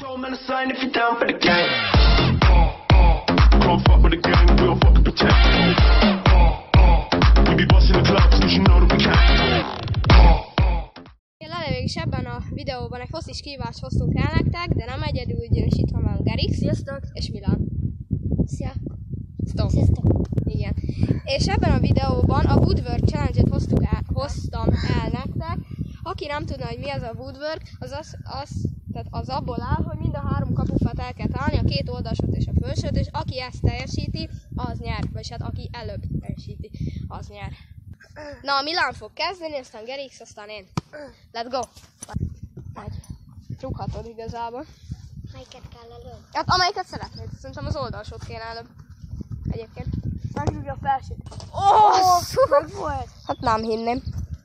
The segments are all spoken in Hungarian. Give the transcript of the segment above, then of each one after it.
És ebben a videóban egy foszis kihívást hoztunk el nektek, de nem egyedül, ugyanis itt van velünk Gerix. Sziasztok! És Milan. Szia! Sziasztok! Igen. És ebben a videóban a Woodwork Challenge-et hoztam el nektek. Aki nem tudna, hogy mi az a Woodwork, az abból áll, hogy mind a három kapufát el kell találni, a két oldalsót és a felsőt, és aki ezt teljesíti, az nyer. Vagyis hát aki előbb teljesíti, az nyer. Na, a Milán fog kezdeni, aztán Gerix, aztán én. Let's go! Rúghatod igazából. Melyiket kell előbb? Hát amelyiket szeretnéd. Szerintem az oldalsót kéne előbb. Egyébként. Megrúgja a felsőt. Meg volt! Hát nem hinném.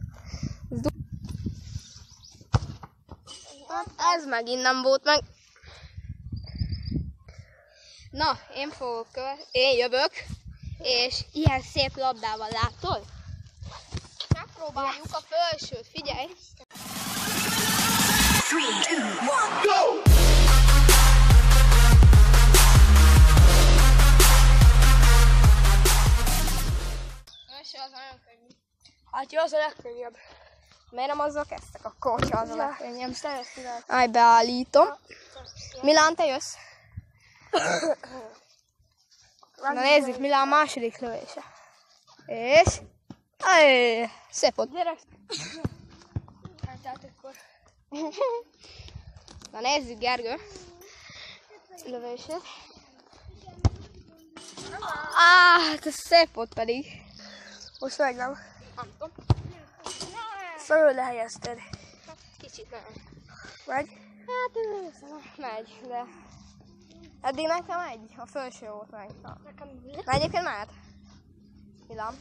Hát ez megint nem volt meg. Na, én jövök. És ilyen szép labdával látod? Megpróbáljuk a felsőt, figyelj! 3, 2, 1, go! Első az nagyon könnyű. Hát jó, az a legkönnyebb. Miért nem azzal kezdtek? Akkor, hogyha az a legkönnyebb. Állj, beállítom. Milán, te jössz? Na nézzük, Milán második lövése. És... szép ott. Gyerek! Hát akkor... Na nézzük Gergő lövését. Hát ez szép ott pedig. Most meg nem. Nem tudom. Fölül lehelyezted. Kicsit nem. Megy? Hát megy, de... Eddig nekem megy. A felső volt meg. Na egyébként mehet. Milán.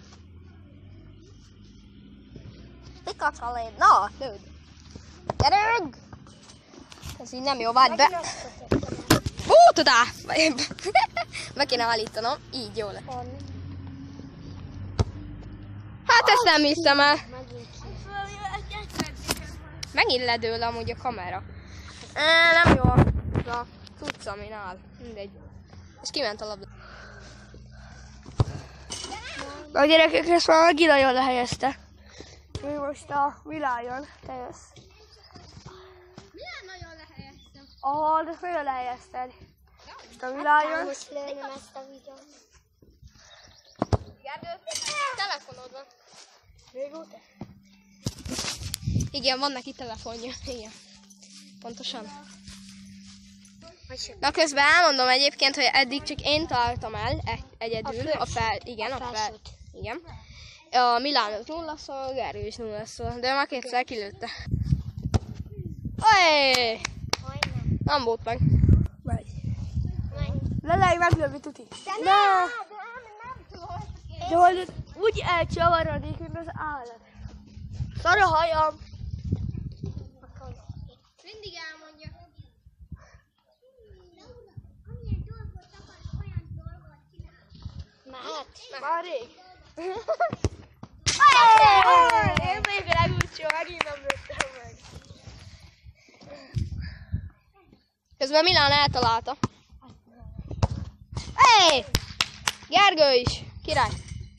Pikacsaléd. Na, lőd. Gyerünk! Ez így nem jó, várj be. Tudá! Meg kéne állítanom. Így jó lett. Hát ezt nem hiszem el. Megint ledől amúgy a kamera. Nem jó. A cucc, amin áll. Mindegy. És kiment a labda. A gyerekek ezt már megint nagyon lehelyezte. Mi most a Milán, te jössz. Milyen nagyon lehelyeztem? De fölül lehelyezted. Most a Milán. Most lőnöm ezt a videót. Gergő, telefonod van. Régóta? Igen, van neki telefonja. Igen. Pontosan. Na közben elmondom egyébként, hogy eddig csak én találtam el egyedül. Igen. A Milán 0 szól, Gergő is 0 szól, de már kétszer kilőtte. Ojj! Nem volt meg. Megy. Lelej, meglövi tuti. Nem tudom. De hogy úgy elcsavarodik, mint az állat. Szar a hajam. Mindig elmondja. Mehet? Már rég. Én még legúcsó, megint nem lőttem meg. Közben Milán eltalálta. Gergő is! Király!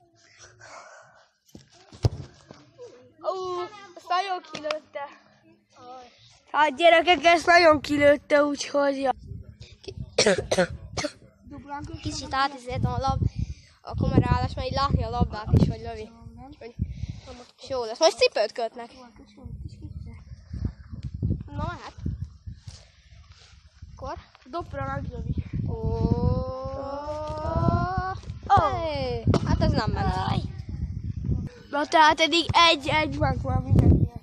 Ezt nagyon kilőtte. Hát gyerekek, ezt nagyon kilőtte, úgyhogy... Kicsit átizéltem a kamerállás, mert így látni a labdát is, hogy lövi. És jó lesz. Most cipőt kötnek. Na hát. Akkor? Dobra meglövi. Hát ez nem ment. Na tehát eddig egy meg van mindenkinek.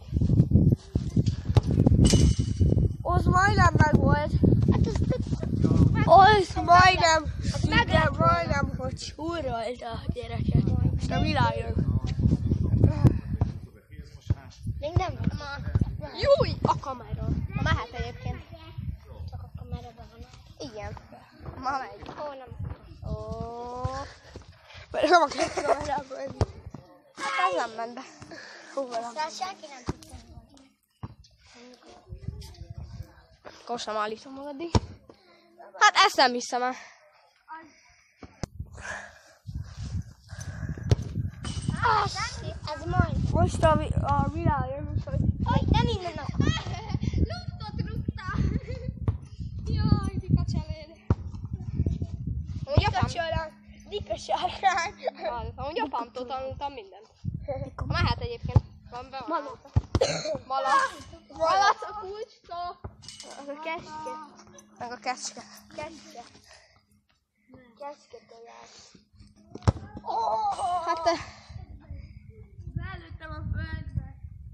Az majdnem meg volt. Az majdnem, hogy súrolt a gyereket. Most a Milán jön. Még nem? Júj! A kamera. Na mehet egyébként. Csak a kamerában van. Igen. Ma megy. Nem. Mert nem akarok kamerában menni. Hát ez nem ment be. De senki nem tudta. Akkor sem állítom magaddig. Hát ezt nem hiszem el. Ez majd. Most a világon, úgyhogy... Nem innen akar. Luftot rúgtál! Jaj, Dika cseléd! Dika sárkány. Amúgy apámtól tanultam mindent. Mehet egyébként. Van be van. Malac. Malac a kulcstól. Az a kecske. Meg a kecske. Kecske. Kecske tojás. Hát te... Belőttem a földbe.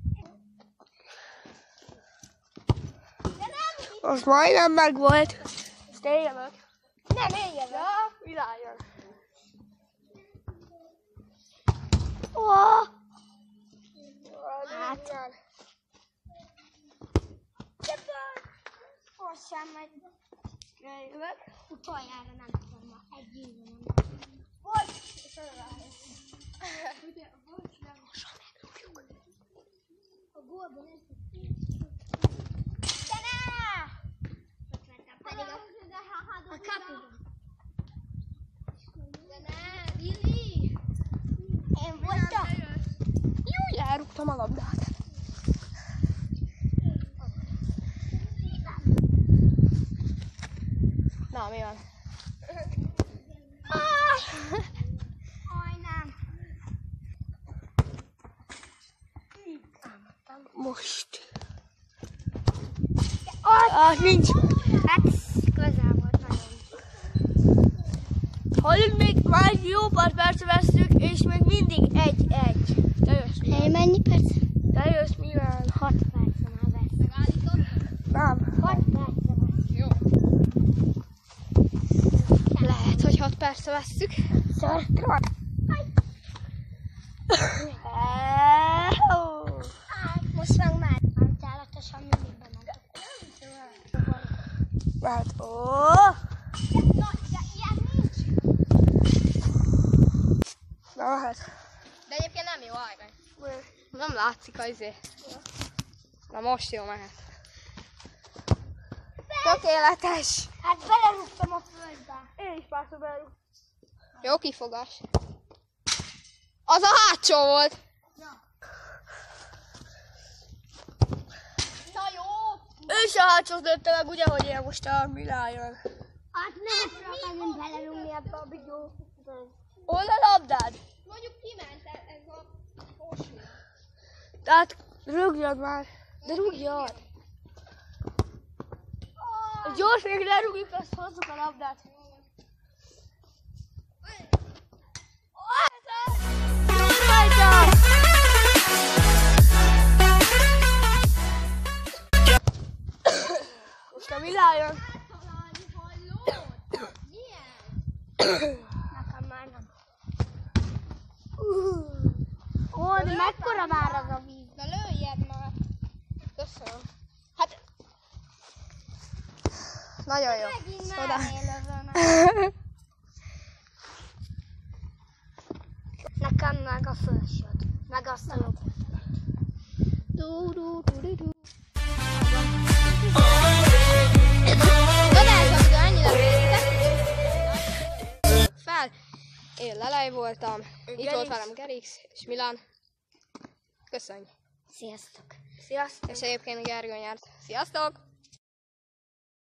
Most majdnem megvolt. Most éljenek. Nem éljen. Ja, világon. Hát. Most sem megy. Jövök. Utoljára nem tudom ma. Egy éve nem. Volt! A gólban nem de ne! Pedig a kapuban. De ne, Lili! Én voltam. Jó, elrúgtam a labdát. Na, mi van? Aj, nem. Most. Nincs. Hát közel volt nagyon. Halljuk, még már jó pár percre vesztük, és még mindig 1-1. Te jössz, Hely, Milán. mennyi perc? Te jössz, Milán. 6 percre már vesz. Nem. 6 percre vesz. Jó. Lehet, hogy 6 percre vesszük. Szörtron. Most meg már cálatosan mindig bementek. Hát, Ilyen nincs. Na hát. De egyébként nem jó állj meg. Nem látszik az izé. Na most jó mehet. Tökéletes! Hát belerúgtam a földbe. Én is párszor belrúgtam. Jó kifogás. Az a hátsó volt! Na jó. Ő se hátsót lőtte meg, ugye, hogy én most a Milányon. Hát nem akartam belerúgni ebbe a bigyó. Hol a labdád? Mondjuk kiment ez a fosni. Tehát rúgjad már. De rúgjad. Gyors, még lerúgjuk, azt hozzuk a labdát. Most a Milányon. Nekem már nem. Ó, de mekkora már az a víz? Na lőjed már. Köszönöm. Hát... Nagyon jó. Megint Oda. már élövöm. Nekem meg a felsőt. Meg azt a jobb. Fel. Én Lelej voltam. Itt volt velem Gerix és Milán. Köszönjük. Sziasztok. Sziasztok. És egyébként Gergő nyert. Sziasztok!